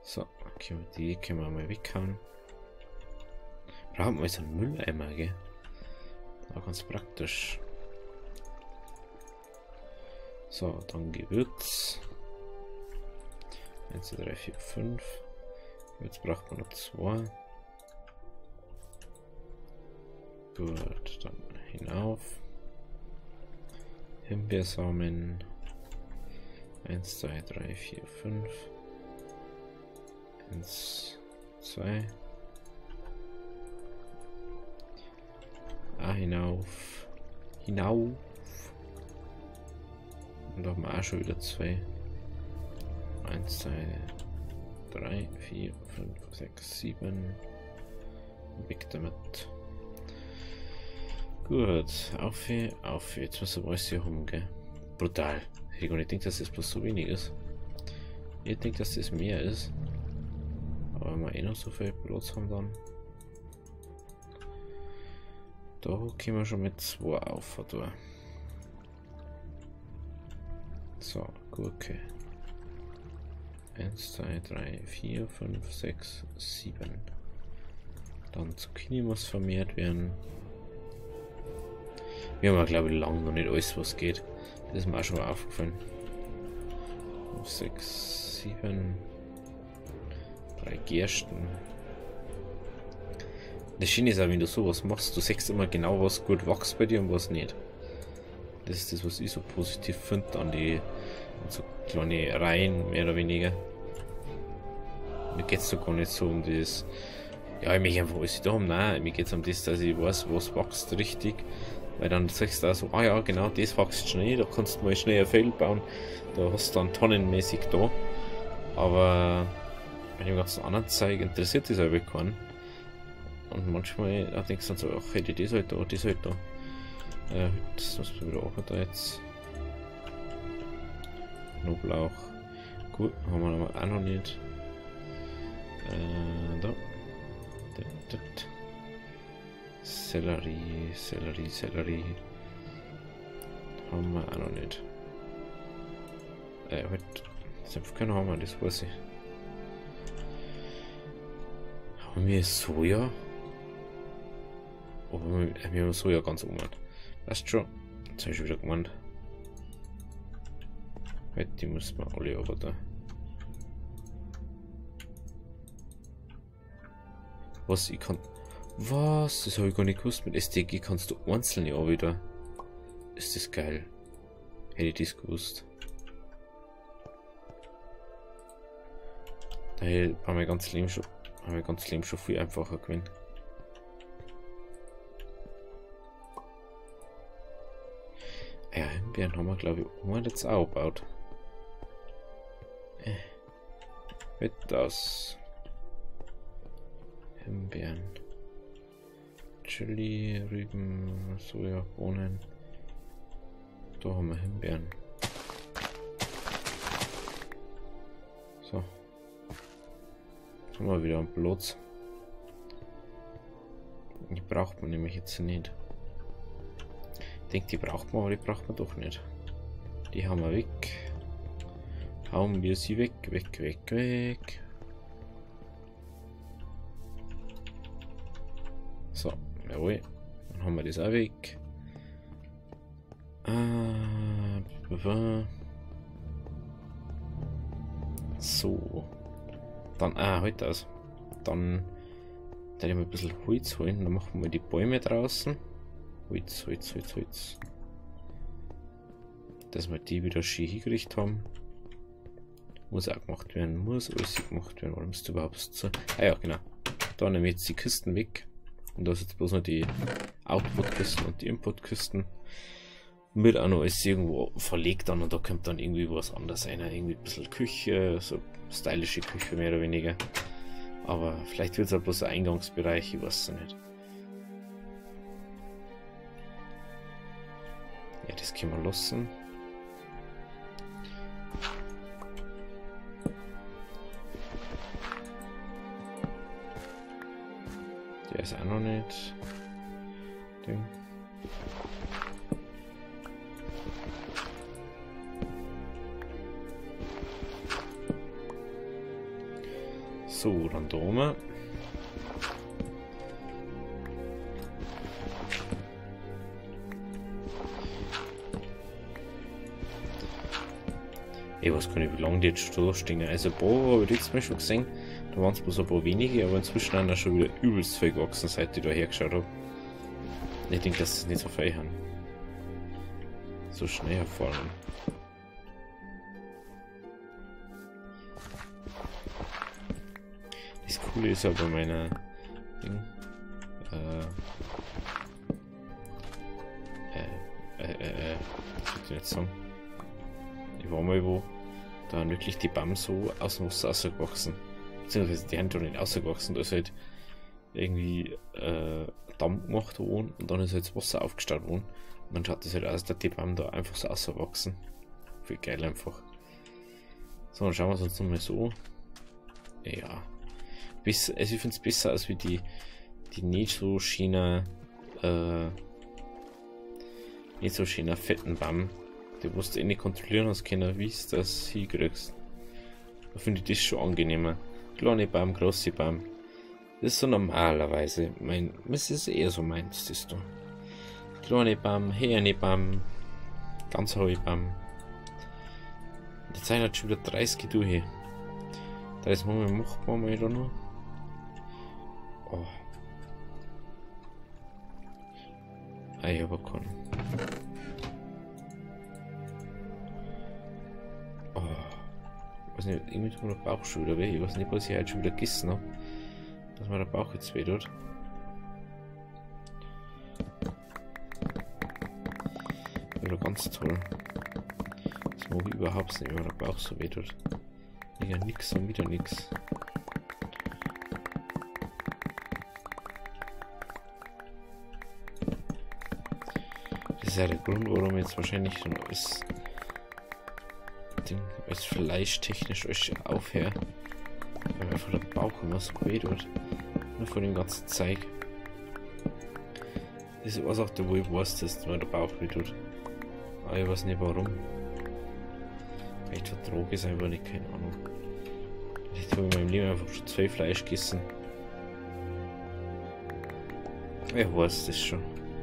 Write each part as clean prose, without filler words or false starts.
So, okay, die können wir mal weghauen. Brauchen wir so einen Mülleimer, gell? War ganz praktisch. So, dann Gewürz. 1, 2, 3, 4, 5. Jetzt braucht man noch 2. Gut, dann hinauf. Himbeersamen. 1, 2, 3, 4, 5. 1, 2. Hinauf. Hinauf. Und da haben wir auch schon wieder 2. 1, 2, 3, 4, 5, 6, 7. Weg damit. Gut, auf. Jetzt müssen wir alles hier rum, gell? Brutal. Ich denke, dass das bloß so wenig ist. Ich denke, dass das mehr ist. Aber wenn wir eh noch so viel Platz haben, dann. Da können wir schon mit 2 auf. Da. So, Gurke. 1, 2, 3, 4, 5, 6, 7. Dann Zucchini muss vermehrt werden. Wir haben ja, glaube ich, lange noch nicht alles, was geht. Das ist mir auch schon mal aufgefallen. 5, 6, 7. 3 Gersten. Das Schöne ist auch, wenn du sowas machst, du siehst immer genau, was gut wächst bei dir und was nicht. Das ist das, was ich so positiv finde an die so kleine Reihen, mehr oder weniger. Mir geht es so gar nicht so um das, ja, ich möchte einfach alles da haben. Nein, mir geht es um das, dass ich weiß, was wächst richtig. Weil dann sagst du auch so, ah ja, genau, das wächst schnell, da kannst du mal schnell ein Feld bauen, da hast du dann tonnenmäßig da. Aber bei dem ganzen anderen Zeug interessiert das einfach keinen. Und manchmal denkst du dann so, ach, hätte ich das halt da, das halt da. Das muss man wieder arbeiten jetzt. Knoblauch. Gut, haben wir auch noch nicht. Da. Sellerie. Haben wir auch noch nicht. Halt. Senfkörner haben wir, das weiß ich. Haben wir Soja? Oh, wir haben Soja ganz oben. Weißt schon? Jetzt habe ich schon wieder gemeint. Halt, die müssen wir alle aber da. Was? Ich kann. Was? Das habe ich gar nicht gewusst. Mit STG kannst du einzelne auch wieder. Ist das geil? Hätte ich das gewusst. Da hätte ich mein ganzes Leben schon viel einfacher gewinnen. Ja, Himbeeren haben wir, glaube ich, oben jetzt auch gebaut. Mit das. Himbeeren. Chili, Rüben, Soja, Bohnen. Da haben wir Himbeeren. So. Jetzt haben wir wieder einen Platz. Die braucht man nämlich jetzt nicht. Ich denke, die braucht man, aber die braucht man doch nicht. Die haben wir weg. Hauen wir sie weg, weg. So, jawohl. Dann haben wir das auch weg. So. Dann, halt das. Dann werde ich mal ein bisschen Holz holen. Dann machen wir die Bäume draußen. Holz. Dass wir die wieder schön hingerichtet haben. Muss auch gemacht werden. Muss alles gemacht werden. Warum ist überhaupt so? Ah ja, genau. Da nehmen wir jetzt die Kisten weg. Und da ist jetzt bloß noch die Output-Kisten und die Input-Kisten. Wird auch noch alles irgendwo verlegt dann und da kommt dann irgendwie was anderes rein. Irgendwie ein bisschen Küche, so stylische Küche mehr oder weniger. Aber vielleicht wird es auch bloß ein Eingangsbereich, ich weiß es nicht. Ja, das können wir lassen. Der ist auch noch nicht. Ding. So, dann da oben. Ich weiß gar nicht, wie lange die jetzt schon da stehen. Also, ein paar habe ich jetzt mal schon gesehen. Da waren es bloß ein paar wenige, aber inzwischen haben wir schon wieder übelst viel gewachsen, seit ich da hergeschaut habe. Ich denke, dass es nicht so viel haben. So schnell herfahren. Das Coole ist aber meiner Ding. Was soll ich jetzt sagen? Ich war mal wo, da haben wirklich die Bäume so aus dem Wasser rausgewachsen. Beziehungsweise die haben da nicht rausgewachsen, da ist halt irgendwie Damm gemacht worden und dann ist halt das Wasser aufgestaut worden. Und dann schaut das halt aus, dass die Bäume da einfach so rauswachsen. Viel geil einfach. So, dann schauen wir uns nochmal so. Ja. Also ich finde es besser als wie die nicht so schönen, fetten Bäume. Die musst du eh nicht kontrollieren hast können, wie du das hinkriegst. Da finde ich das schon angenehmer. Kleine Baum, große Baum. Das ist so normalerweise. Das ist eher so meins, das da. Kleine Baum, Hähne Baum, ganz hohe Baum. Die Zeit hat schon wieder 30 durch. Da ist mal macht man mal da noch. Oh. Ich habe keinen. Oh. Ich weiß nicht, irgendwie tut mir der Bauch schon wieder weh. Ich weiß nicht, was ich heute schon wieder gegessen habe. Dass mir der Bauch jetzt weh tut. Wieder ganz toll. Das mag ich überhaupt nicht, wenn der Bauch so weh tut. Ja, nix und wieder nix. Das ist ja der Grund, warum ich jetzt wahrscheinlich schon als fleischtechnisch euch aufhöre. Weil einfach der Bauch immer so weh tut. Nur von dem ganzen Zeug. Das ist was auch der, wo ich weiß, dass mir der Bauch weh tut. Aber ich weiß nicht warum. Vielleicht vertrage ich es einfach nicht, keine Ahnung. Ich habe in meinem Leben einfach schon 2 Fleisch gegessen. Ich weiß das schon.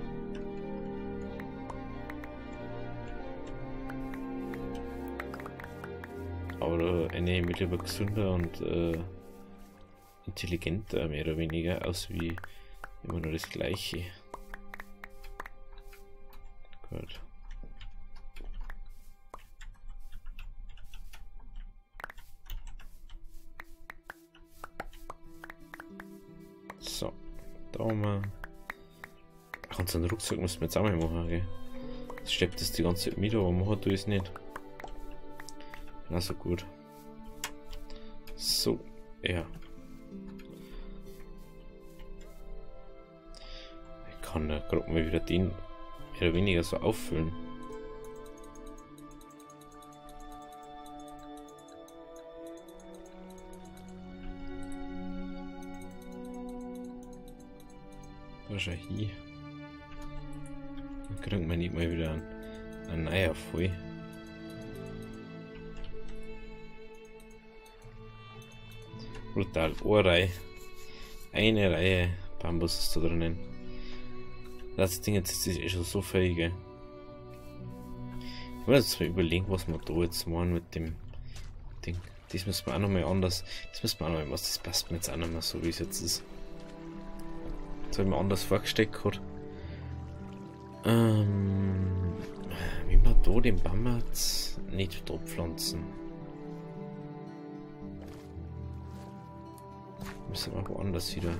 Aber da ernähre ich mich lieber gesünder und intelligenter, mehr oder weniger, aus wie immer nur das Gleiche. Gut. So, da haben wir. Ach, unseren Rucksack müssen wir jetzt auch mal machen, gell? Das steppt das die ganze Zeit mit, aber machen tue ich es nicht. Also gut. So, ja. Ich kann da gerade mal wieder den mehr oder weniger so auffüllen. Wahrscheinlich. Dann kriegt man nicht mal wieder einen Eier voll. Brutal. Eine Reihe Bambus ist da drinnen. Das Ding jetzt ist eh schon so fähig. Ich muss jetzt mal überlegen, was wir da jetzt machen mit dem Ding. Das müssen wir auch nochmal anders. Das müssen wir auch nochmal was. Das passt mir jetzt auch nicht mehr so, wie es jetzt ist. Das habe ich mir anders vorgestellt gehabt. Wie wir da den Baum jetzt nicht da pflanzen. Müssen wir woanders wieder.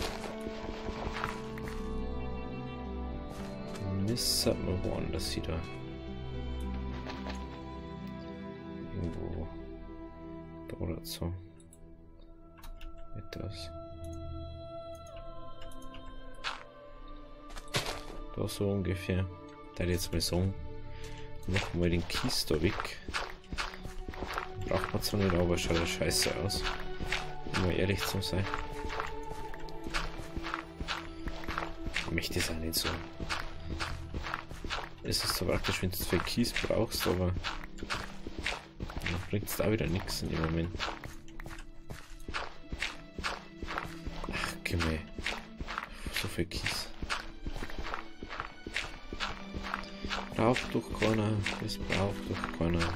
Müssen wir woanders wieder. Irgendwo. Da oder so. Etwas. Da so ungefähr. Da jetzt mal sagen. Machen wir den Kies da weg. Braucht man zwar nicht, aber schaut ja scheiße aus. Um mal ehrlich zu sein. Ich möchte es auch nicht so. Es ist so praktisch, wenn du für Kies brauchst, aber dann bringt es da wieder nichts in dem Moment. Okay, mei. So viel Kies. Braucht doch keiner. Das braucht doch keiner.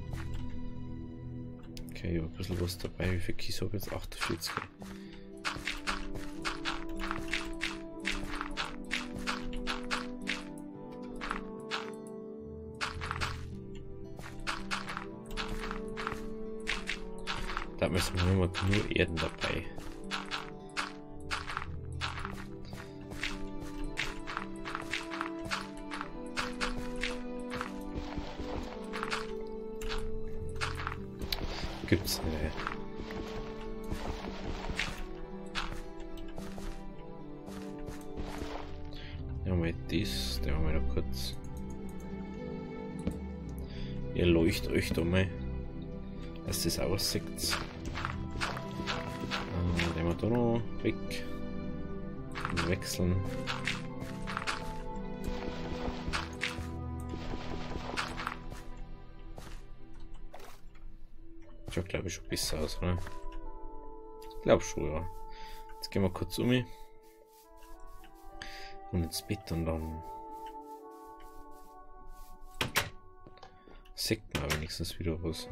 Okay, ich habe ein bisschen was dabei. Wie viel Kies habe ich jetzt? 48. Da müssen wir nur Erden dabei. Gibt's ja mal das, der haben wir noch kurz. Ihr leuchtet euch da mal, dass das aussieht. Den wir da noch weg und wechseln. Schaut glaube ich schon besser aus, oder? Ich glaube schon, ja. Jetzt gehen wir kurz um und ins Bett und dann sieht man wenigstens wieder was.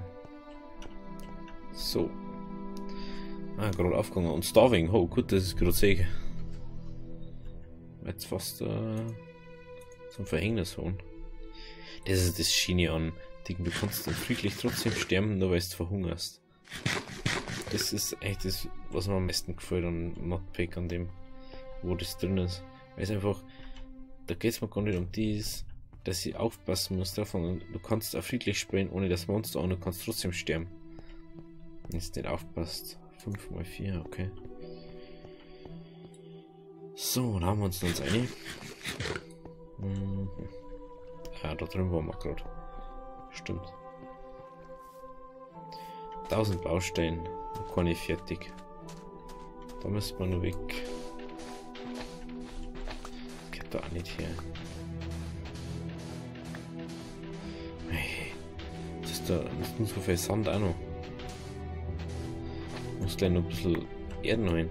So. Ah, gerade aufgegangen. Und Starving. Oh, gut, das ist gerade sehe. Jetzt fast zum Verhängnis holen. Das ist das Schiene an. Du kannst dann friedlich trotzdem sterben, nur weil du verhungerst. Das ist echt das, was mir am meisten gefällt an Modpack, an dem, wo das drin ist. Weil es einfach, da geht es mir gar nicht um dies, dass ich aufpassen muss davon. Du kannst auch friedlich spielen, ohne das Monster, und du kannst trotzdem sterben. Wenn es nicht aufpasst. 5x4, okay. So, da haben wir uns noch eine. Ja, da drin waren wir gerade. Stimmt. 1000 Baustellen. Noch keine fertig. Da müssen wir nur weg. Geht da auch nicht her. Hey, das ist da nicht so viel Sand auch noch. Muss gleich noch ein bisschen Erden rein.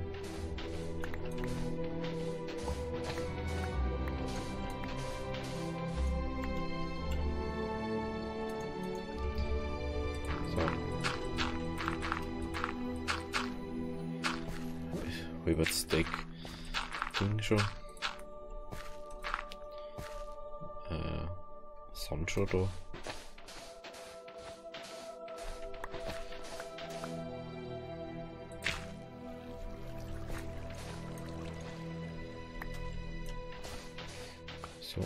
So. Über das Deck ging schon. Sand schon da. So.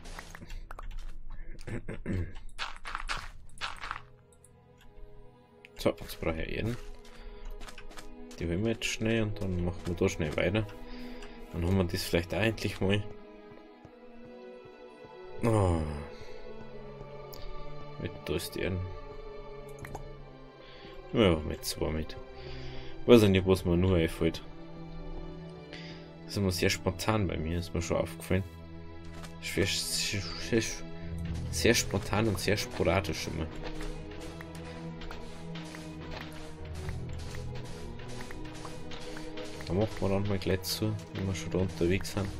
So, jetzt brauche ich Erden. Die wollen wir jetzt schnell und dann machen wir da schnell weiter. Dann haben wir das vielleicht auch endlich mal. Oh. Da ist die Erden. Ja, mit 2 mit. Weiß ich nicht, was mir nur einfällt. Das ist immer sehr spontan bei mir, ist mir schon aufgefallen. Sehr spontan und sehr sporadisch immer. Da machen wir dann mal gleich zu, wenn wir schon da unterwegs sind.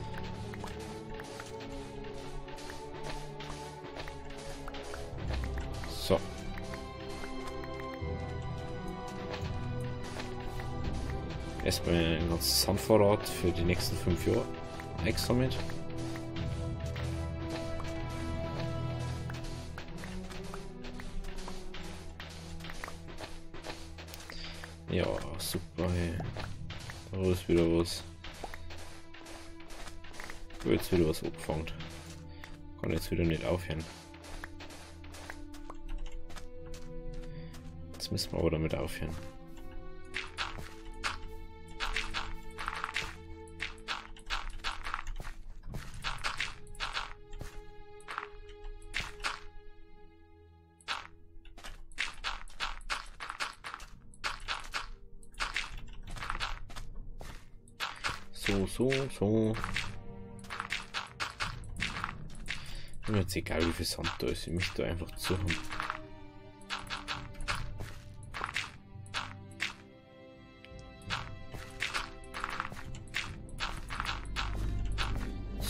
So. Erstmal ein ganzes Sandvorrat für die nächsten 5 Jahre eingesammelt. Ja, super, hey. Da ist wieder was. Jetzt wieder was abgefangen. Kann jetzt wieder nicht aufhören. Jetzt müssen wir aber damit aufhören. So. Mir jetzt egal, wie viel Sand da ist, ich möchte da einfach zu haben.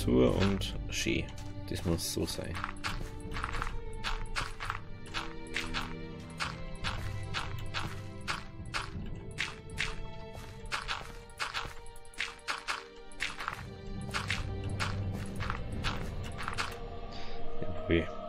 zu und schön. Das muss so sein. Jawohl.